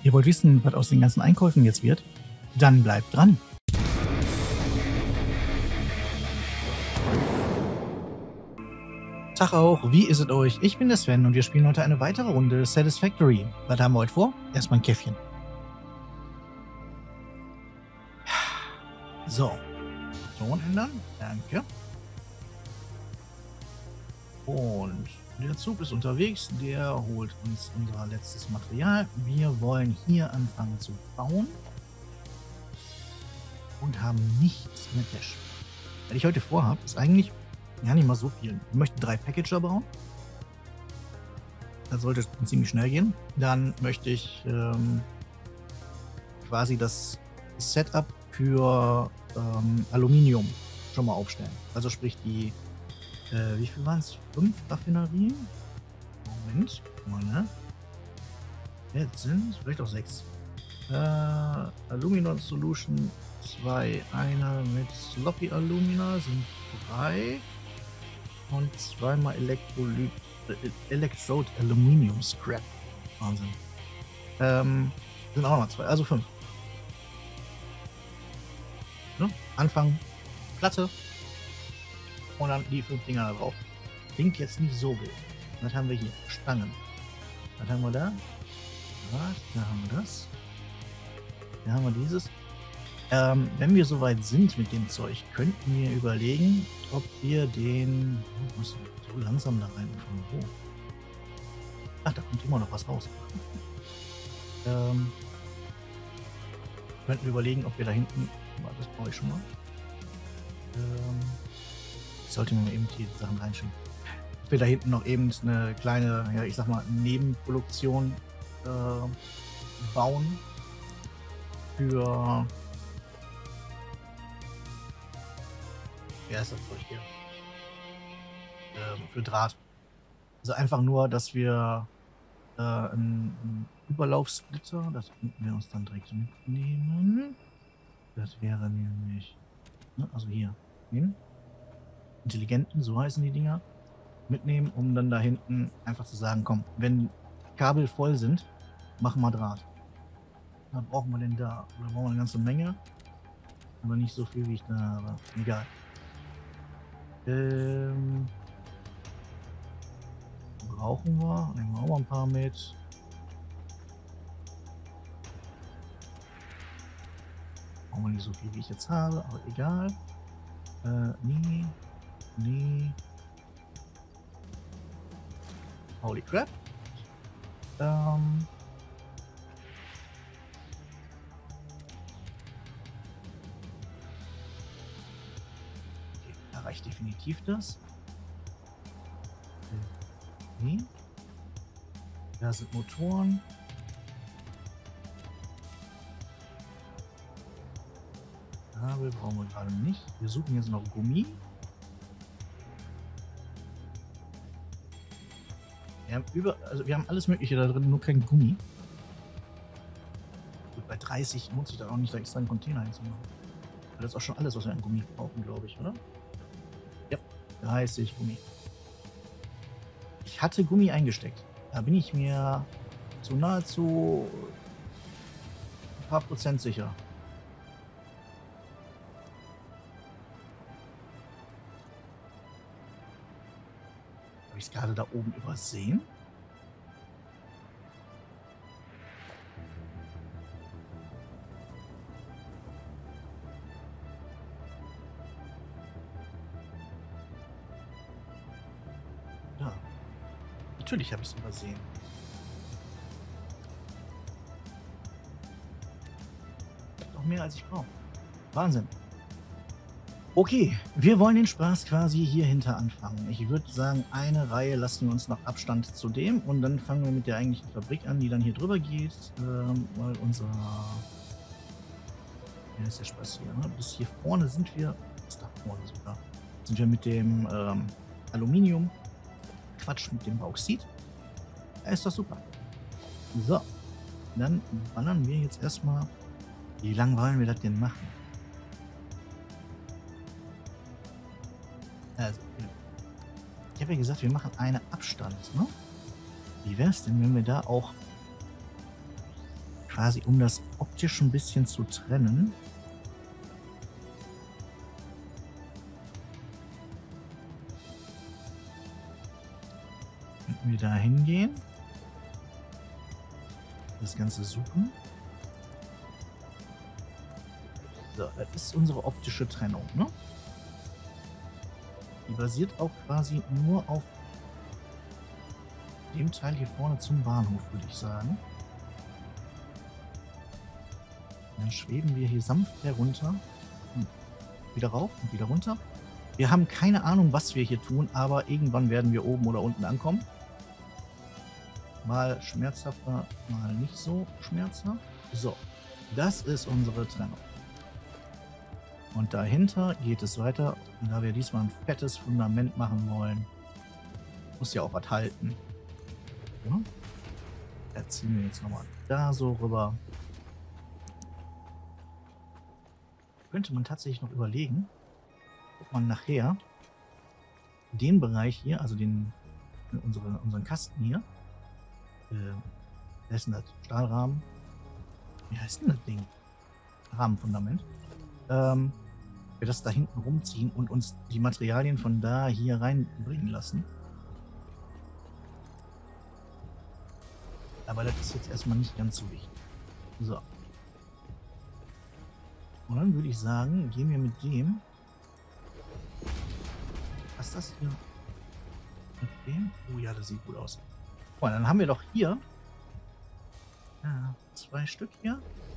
Ihr wollt wissen, was aus den ganzen Einkäufen jetzt wird? Dann bleibt dran. Tag auch, wie ist es euch? Ich bin der Sven und wir spielen heute eine weitere Runde Satisfactory. Was haben wir heute vor? Erstmal ein Käffchen. So. Ton ändern. Danke. Und der Zug ist unterwegs. Der holt uns unser letztes Material. Wir wollen hier anfangen zu bauen. Und haben nichts in der Cache. Was ich heute vorhabe, ist eigentlich gar nicht mal so viel. Wir möchten 3 Packager bauen. Das sollte ziemlich schnell gehen. Dann möchte ich quasi das Setup für Aluminium schon mal aufstellen. Also sprich die, wie viel waren es? 5 Raffinerien? Moment, mal, ne? Jetzt sind vielleicht auch 6. Aluminum Solution 2, einer mit Sloppy Alumina sind 3 und 2-mal Electrode Aluminium Scrap. Wahnsinn. Sind auch noch 2, also 5. Ne? Anfang Platte und dann die 5 Dinger da drauf. Klingt jetzt nicht so wild. Was haben wir hier? Stangen. Was haben wir da? Was? Da haben wir das. Da haben wir dieses. Wenn wir soweit sind mit dem Zeug, könnten wir überlegen, ob wir den... Ich muss so langsam da reinfahren. Oh. Ach, da kommt immer noch was raus. Könnten wir überlegen, ob wir da hinten... Das brauche ich schon mal. Ich sollte mir eben die Sachen reinschieben. Ob wir da hinten noch eben eine kleine, ja, ich sag mal, Nebenproduktion bauen. Für... Wie heißt das Zeug hier? Für Draht. Also einfach nur, dass wir einen Überlaufsplitter, das könnten wir uns dann direkt mitnehmen. Das wäre nämlich, ne, also hier, den Intelligenten, so heißen die Dinger, mitnehmen, um dann da hinten einfach zu sagen, komm, wenn Kabel voll sind, machen wir Draht. Was brauchen wir denn da? Da brauchen wir eine ganze Menge, aber nicht so viel, wie ich da habe. Egal. Brauchen wir? Nehmen wir auch mal ein paar mit. Brauchen wir nicht so viel, wie ich jetzt habe, aber egal. Nee. Holy crap. Okay, da reicht definitiv das. Nee. Da sind Motoren. Kabel brauchen wir gerade nicht. Wir suchen jetzt noch Gummi. Wir haben alles Mögliche da drin, nur kein Gummi. Gut, bei 30 lohnt sich dann auch nicht, da extra einen Container hinzumachen. Das ist auch schon alles, was wir an Gummi brauchen, glaube ich, oder? Ja, 30 Gummi. Ich hatte Gummi eingesteckt. Da bin ich mir zu nahezu ein paar Prozent sicher. Habe ich es gerade da oben übersehen? Ja. Natürlich habe ich es übersehen. Noch mehr als ich brauche. Wahnsinn. Okay, wir wollen den Spaß quasi hier hinter anfangen. Ich würde sagen, eine Reihe lassen wir uns noch Abstand zu dem und dann fangen wir mit der eigentlichen Fabrik an, die dann hier drüber geht, weil unser... Ja, ist der Spaß hier, ne? Bis hier vorne sind wir... Bis da vorne sogar. Sind wir mit dem Aluminium... Quatsch, mit dem Bauxit. Ja, ist das super. So, dann ballern wir jetzt erstmal... Wie lange wollen wir das denn machen? Also, ich habe ja gesagt, wir machen einen Abstand, ne? Wie wäre es denn, wenn wir da auch quasi, um das optisch ein bisschen zu trennen, könnten wir da hingehen, das Ganze suchen. So, das ist unsere optische Trennung, ne? Die basiert auch quasi nur auf dem Teil hier vorne zum Bahnhof, würde ich sagen. Dann schweben wir hier sanft herunter. Und wieder rauf und wieder runter. Wir haben keine Ahnung, was wir hier tun, aber irgendwann werden wir oben oder unten ankommen. Mal schmerzhafter, mal nicht so schmerzhaft. So, das ist unsere Trennung. Und dahinter geht es weiter. Und da wir diesmal ein fettes Fundament machen wollen, muss ja auch was halten. Ja? Da ziehen wir jetzt nochmal da so rüber. Könnte man tatsächlich noch überlegen, ob man nachher den Bereich hier, also unseren Kasten hier, wie heißt denn das? Stahlrahmen? Wie heißt denn das Ding? Rahmenfundament. Wir das da hinten rumziehen und uns die Materialien von da hier reinbringen lassen. Aber das ist jetzt erstmal nicht ganz so wichtig. So. Und dann würde ich sagen, gehen wir mit dem. Was ist das hier? Mit dem? Oh ja, das sieht gut aus. Oh, dann haben wir doch hier 2 Stück hier.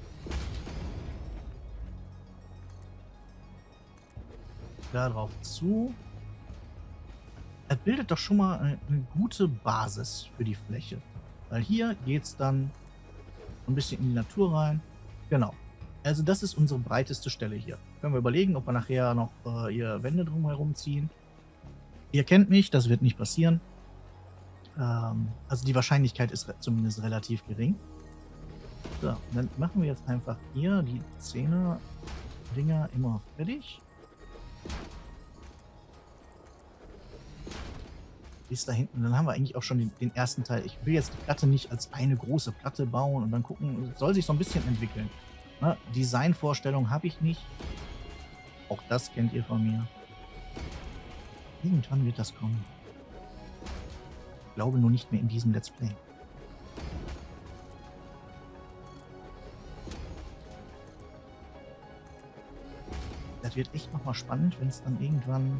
Da drauf zu. Das bildet doch schon mal eine gute Basis für die Fläche. Weil hier geht es dann ein bisschen in die Natur rein. Genau. Also das ist unsere breiteste Stelle hier. Können wir überlegen, ob wir nachher noch hier Wände drumherum ziehen. Ihr kennt mich, das wird nicht passieren. Also die Wahrscheinlichkeit ist zumindest relativ gering. So, dann machen wir jetzt einfach hier die 10er-Dinger immer fertig. Bis da hinten. Dann haben wir eigentlich auch schon den ersten Teil. Ich will jetzt die Platte nicht als eine große Platte bauen und dann gucken, es soll sich so ein bisschen entwickeln. Ne? Designvorstellung habe ich nicht. Auch das kennt ihr von mir. Irgendwann wird das kommen. Ich glaube nur nicht mehr in diesem Let's Play. Das wird echt nochmal spannend, wenn es dann irgendwann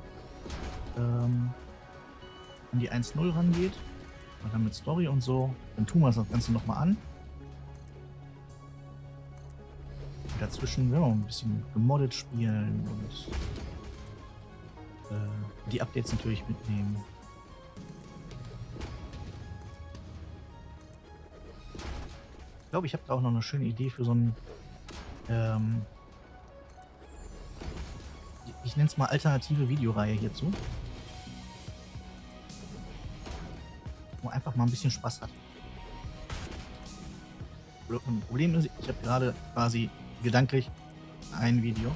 an die 1.0 rangeht. Und dann mit Story und so. Dann tun wir das Ganze nochmal an. Und dazwischen werden wir ein bisschen gemoddet spielen und die Updates natürlich mitnehmen. Ich glaube, ich habe da auch noch eine schöne Idee für so ein ich nenne es mal alternative Videoreihe hierzu. Wo man einfach mal ein bisschen Spaß hat. Problem ist, ich habe gerade quasi gedanklich ein Video.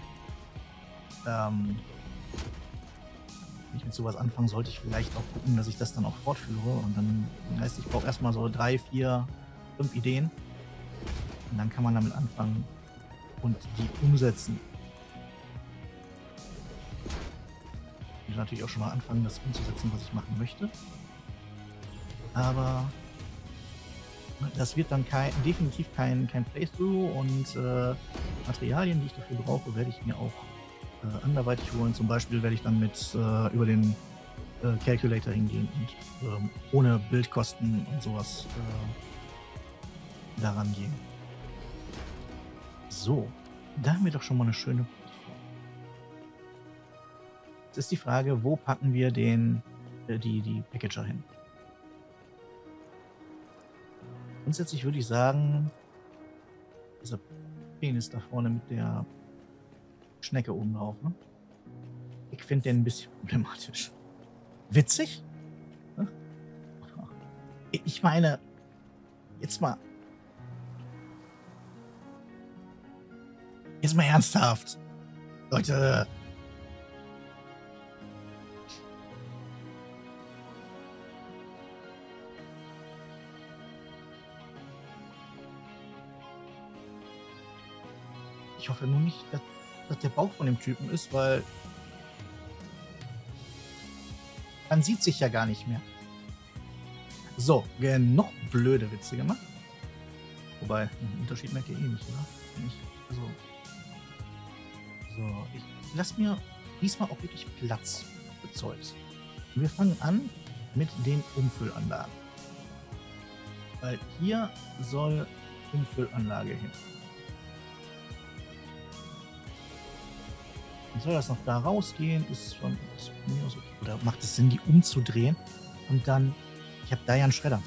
Wenn ich mit sowas anfange, sollte ich vielleicht auch gucken, dass ich das dann auch fortführe. Und dann heißt, ich brauche erstmal so 3, 4, 5 Ideen. Und dann kann man damit anfangen und die umsetzen. Ich will natürlich auch schon mal anfangen, das umzusetzen, was ich machen möchte. Aber das wird dann definitiv kein Playthrough und Materialien, die ich dafür brauche, werde ich mir auch anderweitig holen. Zum Beispiel werde ich dann mit über den Calculator hingehen und ohne Bildkosten und sowas daran gehen. So, da haben wir doch schon mal eine schöne Plattform. Jetzt ist die Frage, wo packen wir die Packager hin? Grundsätzlich würde ich sagen, dieser Penis da vorne mit der Schnecke oben drauf, ne? Ich finde den ein bisschen problematisch. Witzig? Ne? Ich meine, jetzt mal ernsthaft. Leute. Ich hoffe nur nicht, dass das der Bauch von dem Typen ist, weil man sieht sich ja gar nicht mehr. So, noch blöde Witze gemacht. Wobei, einen Unterschied merkt ihr eh nicht, oder? Nicht, also, so, ich lasse mir diesmal auch wirklich Platz für Zeugs. Und wir fangen an mit den Umfüllanlagen. Weil hier soll Umfüllanlage hin. Und soll das noch da rausgehen? Ist von mir aus okay. Oder macht es Sinn, die umzudrehen? Und dann, ich habe da ja einen Schredder.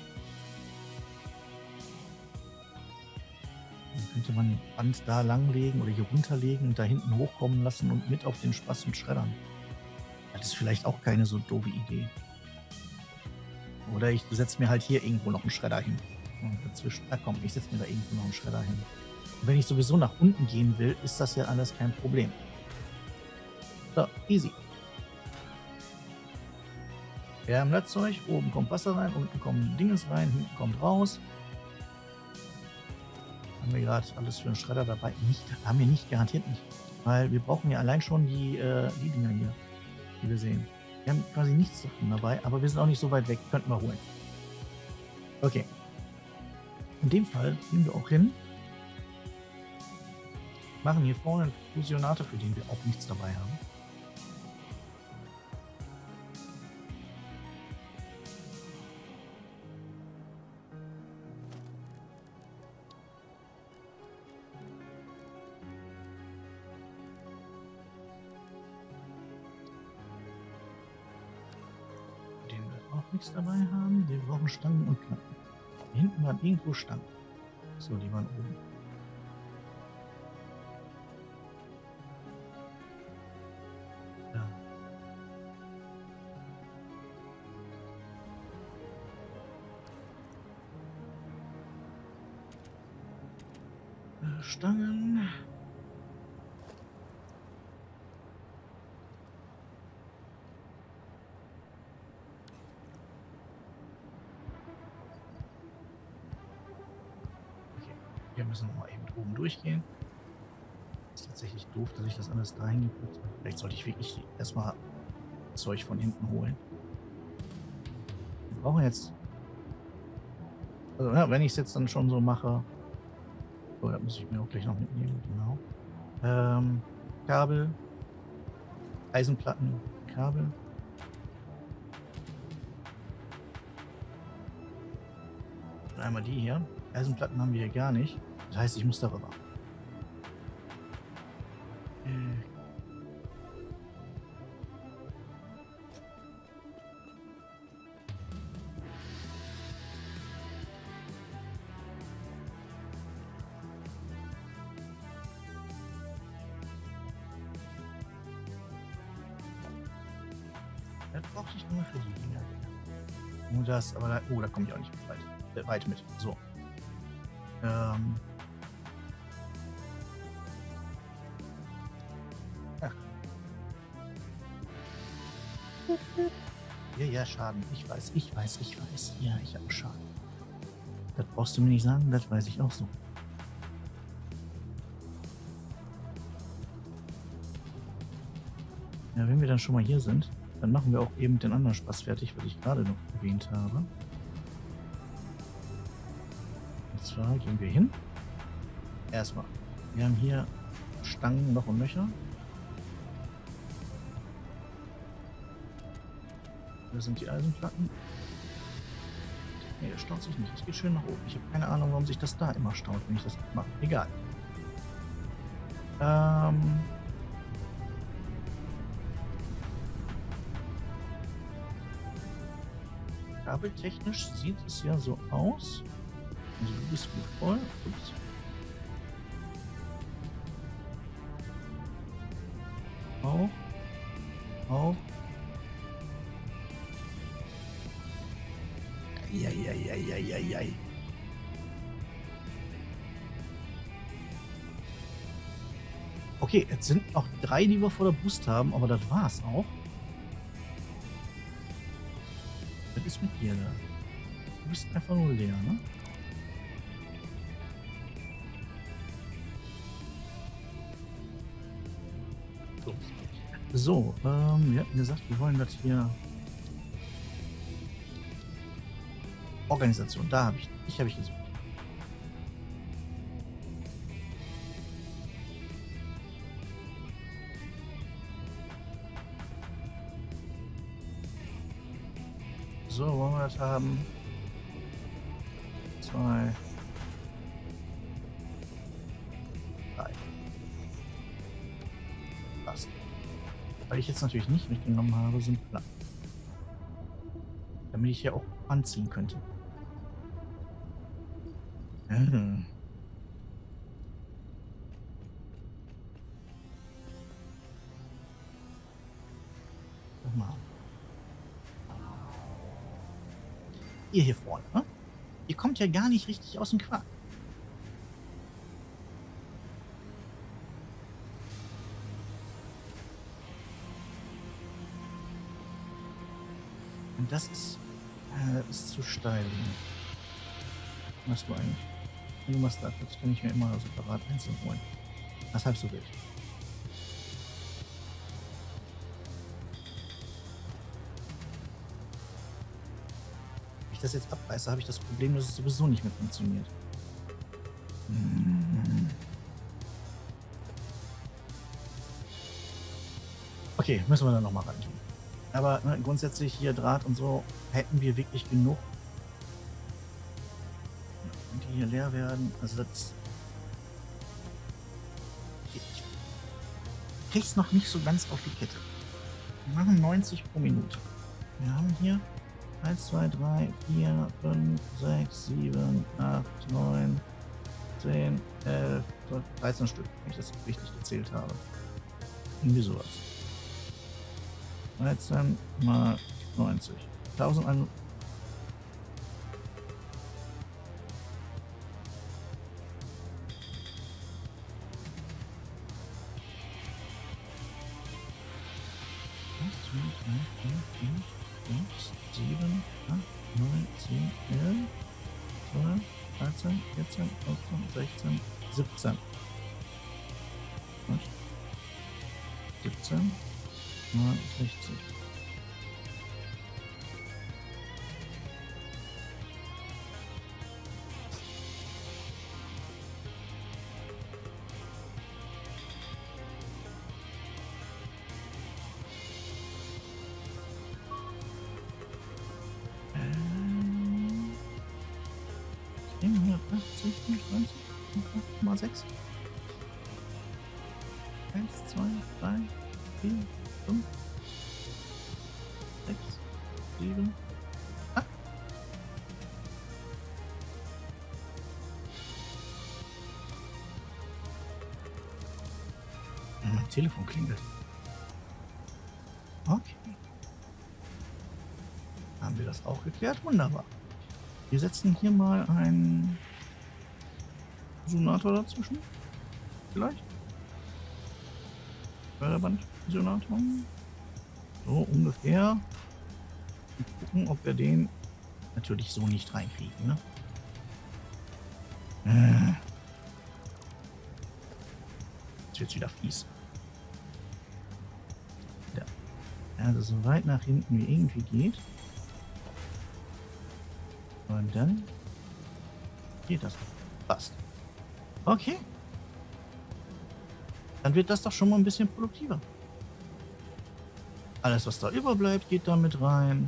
Dann könnte man ein Band da langlegen oder hier runterlegen und da hinten hochkommen lassen und mit auf den Spaß und schreddern. Das ist vielleicht auch keine so doofe Idee. Oder ich setze mir halt hier irgendwo noch einen Schredder hin. Und dazwischen, komm, ich setze mir da irgendwo noch einen Schredder hin. Und wenn ich sowieso nach unten gehen will, ist das ja alles kein Problem. So, easy. Wir haben Netzzeug, oben kommt Wasser rein, unten kommen Dinges rein, hinten kommt raus. Haben wir gerade alles für einen Schredder dabei? Nicht, haben wir nicht, garantiert nicht. Weil wir brauchen ja allein schon die Dinger hier, die wir sehen. Wir haben quasi nichts davon dabei, aber wir sind auch nicht so weit weg. Könnten wir holen. Okay. In dem Fall gehen wir auch hin. Machen hier vorne einen Fusionator, für den wir auch nichts dabei haben. Nichts dabei haben. Wir brauchen Stangen und Platten. Hier hinten waren irgendwo Stangen. So, die waren oben. Ja. Stangen. Wir müssen noch mal eben oben durchgehen. Ist tatsächlich doof, dass ich das alles dahin gepackt habe. Vielleicht sollte ich wirklich erstmal Zeug von hinten holen. Wir brauchen jetzt. Also, ja, wenn ich es jetzt dann schon so mache. Oh, da muss ich mir auch gleich noch mitnehmen. Genau. Kabel. Eisenplatten. Kabel. Und einmal die hier. Eisenplatten haben wir hier gar nicht. Das heißt, ich muss darüber. Das brauche ich nur für die Dinger. Und das, aber da, oh, da komme ich auch nicht weit mit. So. Ja. Ja, Schaden. Ich weiß. Ja, ich habe Schaden. Das brauchst du mir nicht sagen, das weiß ich auch so. Ja, wenn wir dann schon mal hier sind, dann machen wir auch eben den anderen Spaß fertig, was ich gerade noch erwähnt habe. Und zwar gehen wir hin. Erstmal, wir haben hier Stangen noch und nöcher. Da sind die Eisenplatten. Nee, das staut sich nicht. Es geht schön nach oben. Ich habe keine Ahnung, warum sich das da immer staut, wenn ich das mache. Egal. Kabeltechnisch sieht es ja so aus. Also du bist gut voll. Ups. Auch. Eieieiei. Okay, jetzt sind noch 3, die wir vor der Brust haben, aber das war's auch. Was ist mit dir da? Du bist einfach nur leer, ne? los. So, wir hatten gesagt, wir wollen das hier. Organisation, da habe ich gesucht. So, wollen wir das haben? 2, 3. Passt. Weil ich jetzt natürlich nicht mitgenommen habe, sind Platten. Damit ich hier auch anziehen könnte. Mhm. Guck mal. Ihr hier vorne, ne? Ihr kommt ja gar nicht richtig aus dem Quark. Und das ist zu steil. Was machst du eigentlich? Du machst das, das kann ich mir immer separat einzeln holen. Das ist halb so wild. Wenn ich das jetzt abreiße, habe ich das Problem, dass es sowieso nicht mehr funktioniert. Okay, müssen wir dann nochmal rein tun. Aber ne, grundsätzlich hier Draht und so hätten wir wirklich genug. Wenn die hier leer werden, also das. Ich krieg's noch nicht so ganz auf die Kette. Wir machen 90 pro Minute. Wir haben hier 1, 2, 3, 4, 5, 6, 7, 8, 9, 10, 11, 12, 13 Stück, wenn ich das richtig gezählt habe. Irgendwie sowas. 13 mal 90. 1100. Sieben, 8, 9, 10, 11, 12, 13, 14, 15, 16, 17. 17, 69. Ich nehme 180, 90, 8,6. 1, 2, 3, 4, 5, 6, 7, 8. Mein Telefon klingelt. Okay. Haben wir das auch geklärt? Wunderbar. Wir setzen hier mal einen Resonator dazwischen. Vielleicht. Förderband-Resonator. So ungefähr. Und gucken, ob wir den natürlich so nicht reinkriegen, ne? Jetzt wird's wieder fies. Ja. Also so weit nach hinten wie irgendwie geht. Und dann geht das. Passt. Okay. Dann wird das doch schon mal ein bisschen produktiver. Alles, was da überbleibt, geht da mit rein.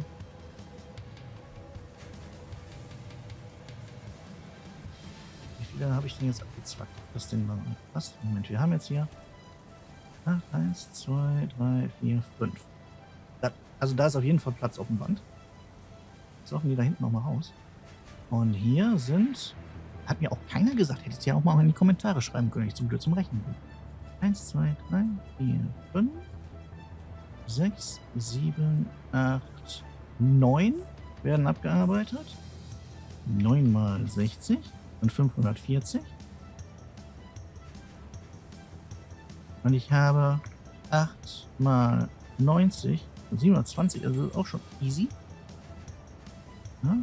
Wie viele habe ich denn jetzt abgezwackt? Das denn mal passt. Moment, wir haben jetzt hier 1, 2, 3, 4, 5. Also da ist auf jeden Fall Platz auf dem Band. Jetzt laufen die da hinten nochmal raus. Und hier sind, hat mir auch keiner gesagt, hätte es ja auch mal in die Kommentare schreiben können, ich zum Glück zum Rechnen bin. 1, 2, 3, 4, 5, 6, 7, 8, 9 werden abgearbeitet. 9 mal 60 und 540. Und ich habe 8 mal 90 und 720, also das ist auch schon easy. Ja.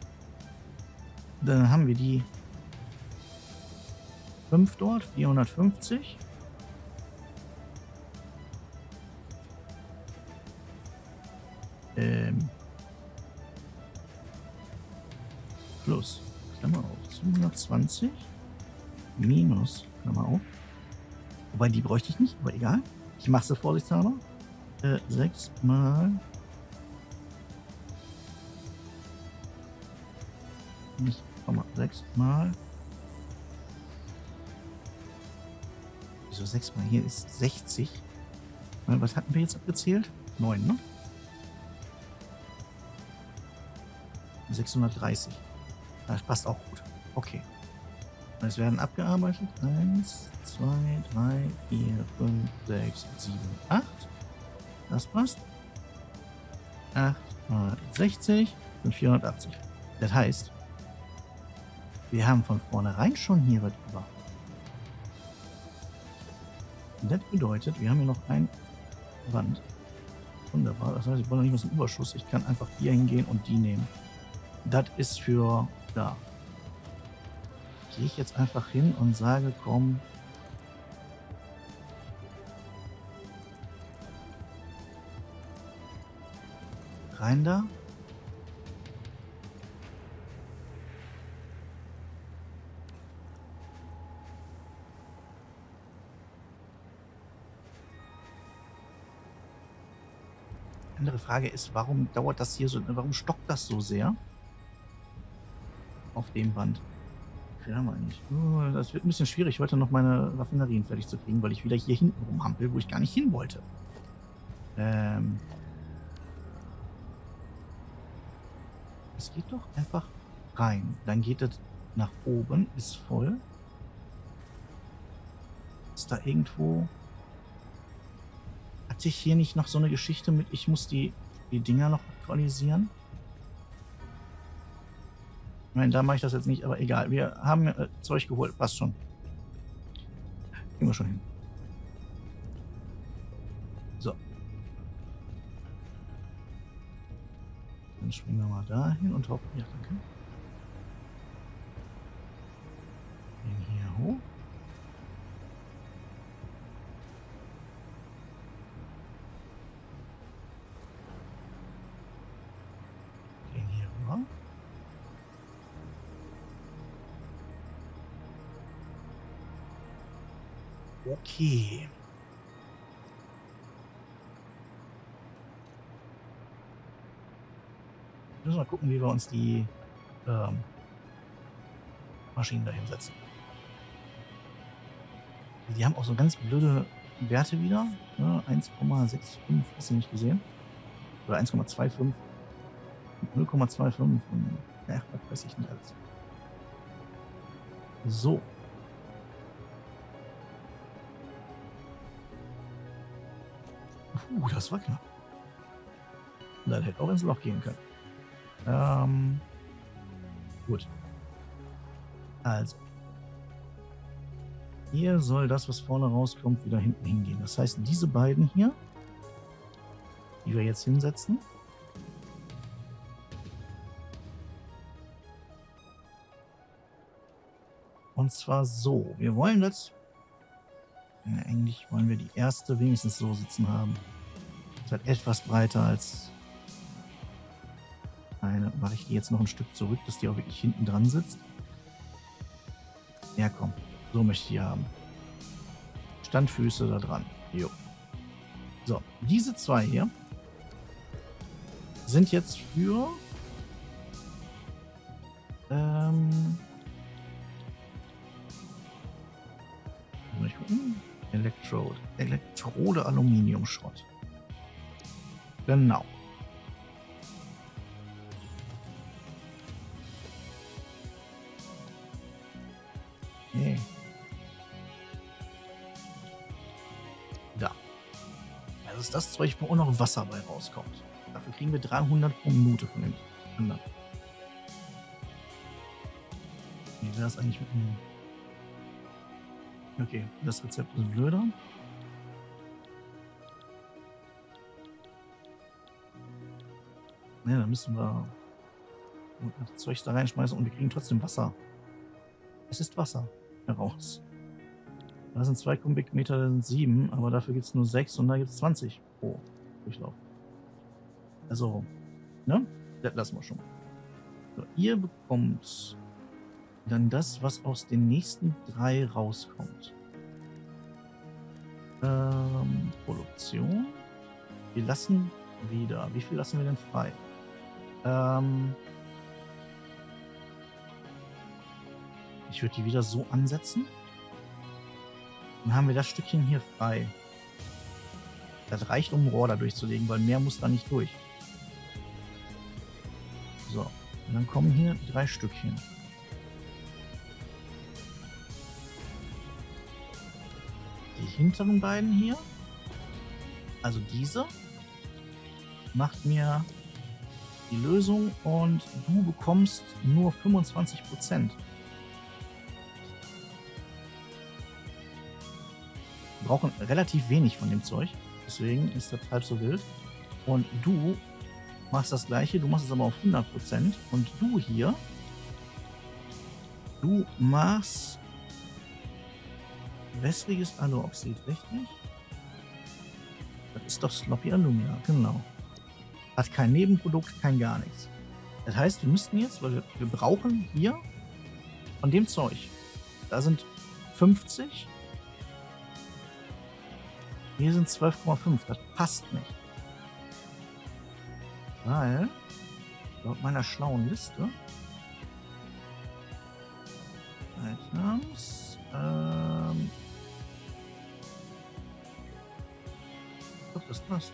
Dann haben wir die 5 dort, 450. plus, Klammer auf, 720 minus, Klammer auf. Wobei, die bräuchte ich nicht, aber egal. Ich mache sie vorsichtshalber. 6 mal. Nicht, 6 mal. Wieso 6 mal? Hier ist 60. Was hatten wir jetzt abgezählt? 9, ne? 630. Das passt auch gut. Okay. Es werden abgearbeitet. 1, 2, 3, 4, 5, 6, 7, 8. Das passt. 8 mal 60 und 480. Das heißt, wir haben von vornherein schon hier was über. Und das bedeutet, wir haben hier noch ein Wand. Wunderbar. Das heißt, ich brauche noch nicht was im Überschuss. Ich kann einfach hier hingehen und die nehmen. Das ist für da. Gehe ich jetzt einfach hin und sage, komm. Rein da. Andere Frage ist, warum dauert das hier so, warum stockt das so sehr? Auf dem Band. Ja, meine ich. Das wird ein bisschen schwierig, heute noch meine Raffinerien fertig zu kriegen, weil ich wieder hier hinten rumhampel, wo ich gar nicht hin wollte. Es geht doch einfach rein. Dann geht es nach oben, ist voll. Ist da irgendwo... Hatte ich hier nicht noch so eine Geschichte mit, ich muss die Dinger noch aktualisieren? Nein, da mache ich das jetzt nicht, aber egal. Wir haben Zeug geholt, passt schon. Gehen wir schon hin. So. Dann springen wir mal da hin und hoffen. Ja, danke. Gehen hier hoch. Gehen hier rüber. Okay. Wir müssen mal gucken, wie wir uns die Maschinen da hinsetzen. Die haben auch so ganz blöde Werte wieder. Ne? 1,65 hast du nicht gesehen. Oder 1,25. 0,25 und ja, das weiß ich nicht alles. So. Das war knapp. Das hätte auch ins Loch gehen können. Gut. Also. Hier soll das, was vorne rauskommt, wieder hinten hingehen. Das heißt, diese beiden hier, die wir jetzt hinsetzen, und zwar so. Wir wollen das... Ja, eigentlich wollen wir die erste wenigstens so sitzen haben. Ist halt etwas breiter als eine. Mache ich die jetzt noch ein Stück zurück, dass die auch wirklich hinten dran sitzt. Ja, komm. So möchte ich die haben. Standfüße da dran. Jo. So, diese zwei hier sind jetzt für ich gucken. Elektrode Aluminiumschrott. Genau. Okay. Da. Das ist das Zeug, wo auch noch Wasser bei rauskommt. Dafür kriegen wir 300 pro Minute von dem anderen. Wie wäre das eigentlich mit dem... Okay, das Rezept ist blöder. Ne, dann müssen wir das Zeug da reinschmeißen und wir kriegen trotzdem Wasser. Es ist Wasser heraus. Da sind 2 Kubikmeter, das sind 7, aber dafür gibt es nur 6 und da gibt es 20 pro Durchlauf. Also, ne? Das lassen wir schon mal. So, ihr bekommt dann das, was aus den nächsten 3 rauskommt. Produktion. Wir lassen wieder. Wie viel lassen wir denn frei? Ich würde die wieder so ansetzen. Dann haben wir das Stückchen hier frei. Das reicht, um ein Rohr da durchzulegen, weil mehr muss da nicht durch. So, und dann kommen hier 3 Stückchen. Die hinteren beiden hier, also diese, macht mir die Lösung und du bekommst nur 25%. Wir brauchen relativ wenig von dem Zeug, deswegen ist das halb so wild. Und du machst das gleiche, du machst es aber auf 100% und du hier, du machst wässriges Aluoxid, richtig? Das ist doch Sloppy Alumina, genau. Hat kein Nebenprodukt, kein gar nichts. Das heißt, wir müssten jetzt, weil wir brauchen hier von dem Zeug, da sind 50, hier sind 12,5, das passt nicht. Weil, laut meiner schlauen Liste, Items, doch, das passt.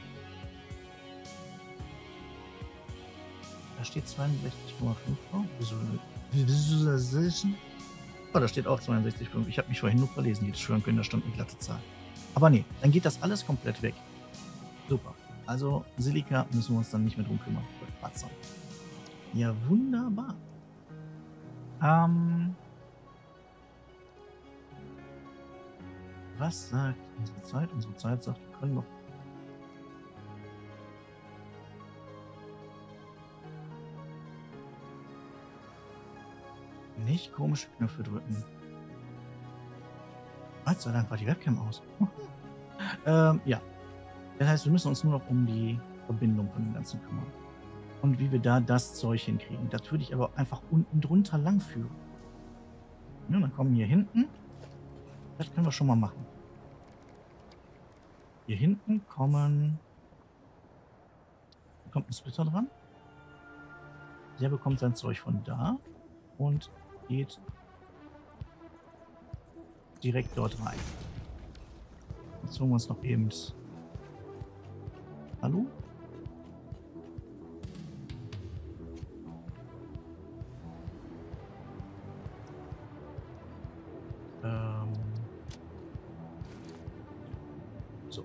Da steht 62,5 drauf. Visualization. Oh, da steht auch 62,5. Ich habe mich vorhin nur verlesen. Jetzt schwören können, da stand eine glatte Zahl. Aber nee, dann geht das alles komplett weg. Super. Also Silika müssen wir uns dann nicht mehr drum kümmern. Ja, wunderbar. Was sagt unsere Zeit? Unsere Zeit sagt, wir können noch. Nicht komische Knöpfe drücken. Gott sei Dank war die Webcam aus. Ja. Das heißt, wir müssen uns nur noch um die Verbindung von dem Ganzen kümmern. Und wie wir da das Zeug hinkriegen. Das würde ich aber einfach unten drunter lang führen. Ja, dann kommen hier hinten. Das können wir schon mal machen. Hier hinten kommt ein Splitter dran. Der bekommt sein Zeug von da und geht direkt dort rein. Jetzt holen wir uns noch eben. Hallo? So.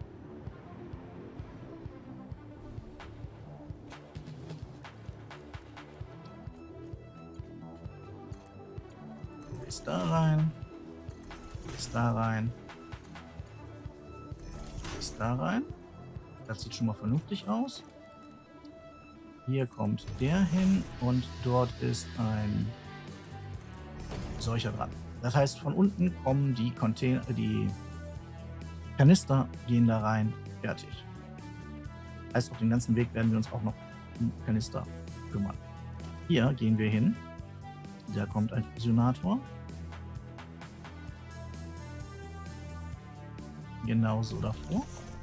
Du gehst da rein. Du gehst da rein. Du gehst da rein. Das sieht schon mal vernünftig aus. Hier kommt der hin und dort ist ein solcher dran. Das heißt, von unten kommen die Container, die Kanister gehen da rein, fertig. Heißt, auf den ganzen Weg werden wir uns auch noch um Kanister kümmern. Hier gehen wir hin. Da kommt ein Fusionator. Genauso davor.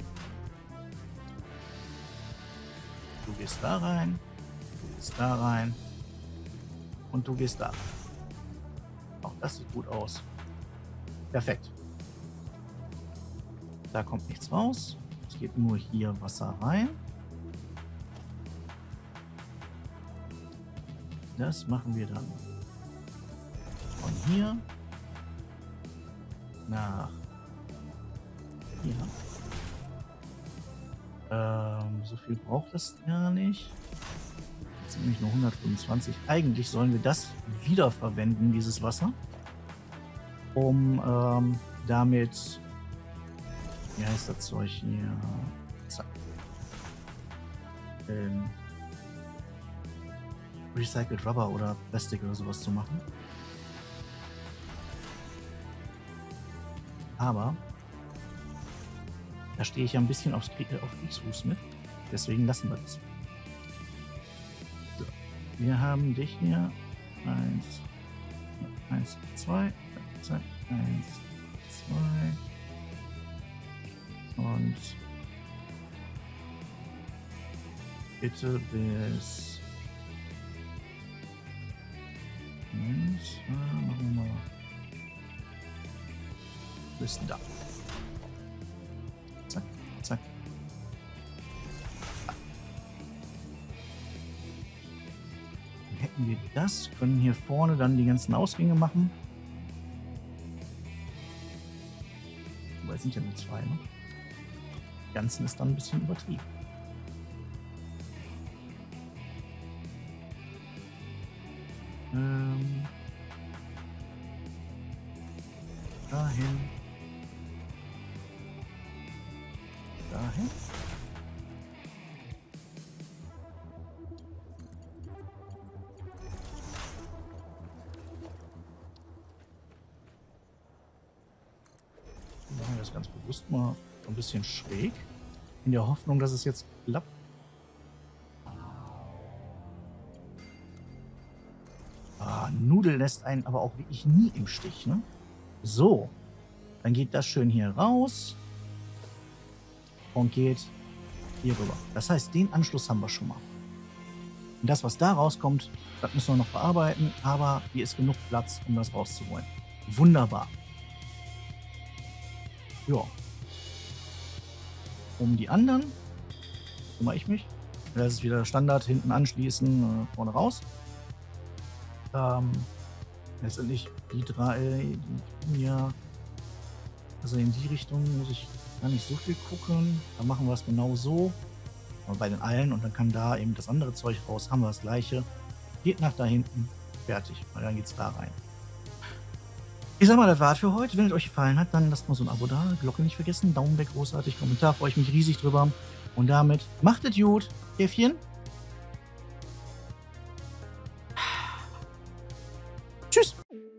Du gehst da rein, du gehst da rein und du gehst da rein. Auch das sieht gut aus. Perfekt. Da kommt nichts raus. Es geht nur hier Wasser rein. Das machen wir dann von hier nach hier. So viel braucht es gar nicht. Jetzt nämlich nur 125. Eigentlich sollen wir das wiederverwenden, dieses Wasser, um damit, wie heißt das Zeug hier? Zack. Recycled Rubber oder Plastik oder sowas zu machen. Aber da stehe ich ja ein bisschen auf Kriegsfuß mit. Deswegen lassen wir das. So. Wir haben dich hier. 1, 2, 1, 2. Und bitte bis. Machen wir mal. Bis da. Zack, zack. Dann hätten wir das, können hier vorne dann die ganzen Ausgänge machen. Wobei es sind ja nur 2, ne? Die ganzen ist dann ein bisschen übertrieben. Dahin. Dahin. Wir machen das ganz bewusst mal ein bisschen schräg. In der Hoffnung, dass es jetzt klappt. Nudel lässt einen aber auch wirklich nie im Stich, ne? So. Dann geht das schön hier raus. Und geht hier rüber. Das heißt, den Anschluss haben wir schon mal. Und das, was da rauskommt, das müssen wir noch bearbeiten. Aber hier ist genug Platz, um das rauszuholen. Wunderbar. Ja. Um die anderen kümmere ich mich. Das ist wieder Standard. Hinten anschließen, vorne raus. Letztendlich die 3, ja, also in die Richtung muss ich gar nicht so viel gucken. Dann machen wir es genau so. Aber bei den allen und dann kann da eben das andere Zeug raus. Haben wir das gleiche. Geht nach da hinten. Fertig. Und dann geht es da rein. Ich sag mal, das war's für heute. Wenn es euch gefallen hat, dann lasst mal so ein Abo da. Glocke nicht vergessen. Daumen weg, großartig. Kommentar, freue ich mich riesig drüber. Und damit macht es gut. Käfchen. Tschüss.